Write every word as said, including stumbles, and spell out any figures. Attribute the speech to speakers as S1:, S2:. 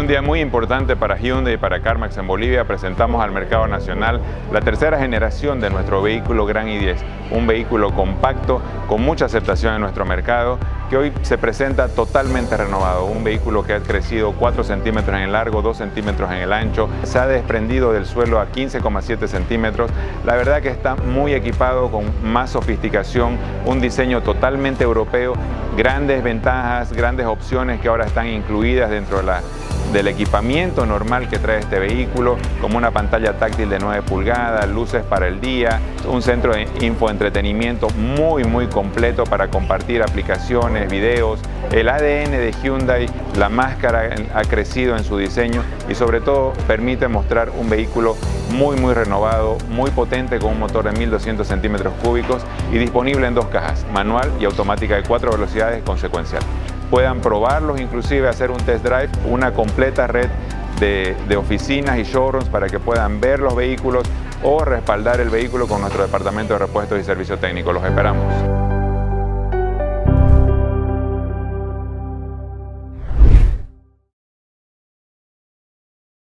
S1: un día muy importante para Hyundai y para CarMax en Bolivia. Presentamos al mercado nacional la tercera generación de nuestro vehículo Gran i diez, un vehículo compacto con mucha aceptación en nuestro mercado, que hoy se presenta totalmente renovado, un vehículo que ha crecido cuatro centímetros en el largo, dos centímetros en el ancho, se ha desprendido del suelo a quince coma siete centímetros. La verdad que está muy equipado con más sofisticación, un diseño totalmente europeo, grandes ventajas, grandes opciones que ahora están incluidas dentro de la del equipamiento normal que trae este vehículo, como una pantalla táctil de nueve pulgadas, luces para el día, un centro de infoentretenimiento muy muy completo para compartir aplicaciones, videos. El A D N de Hyundai, la máscara ha crecido en su diseño y sobre todo permite mostrar un vehículo muy muy renovado, muy potente, con un motor de mil doscientos centímetros cúbicos y disponible en dos cajas, manual y automática de cuatro velocidades con secuencial. Puedan probarlos, inclusive hacer un test drive, una completa red de, de oficinas y showrooms para que puedan ver los vehículos o respaldar el vehículo con nuestro departamento de repuestos y servicio técnico. Los esperamos.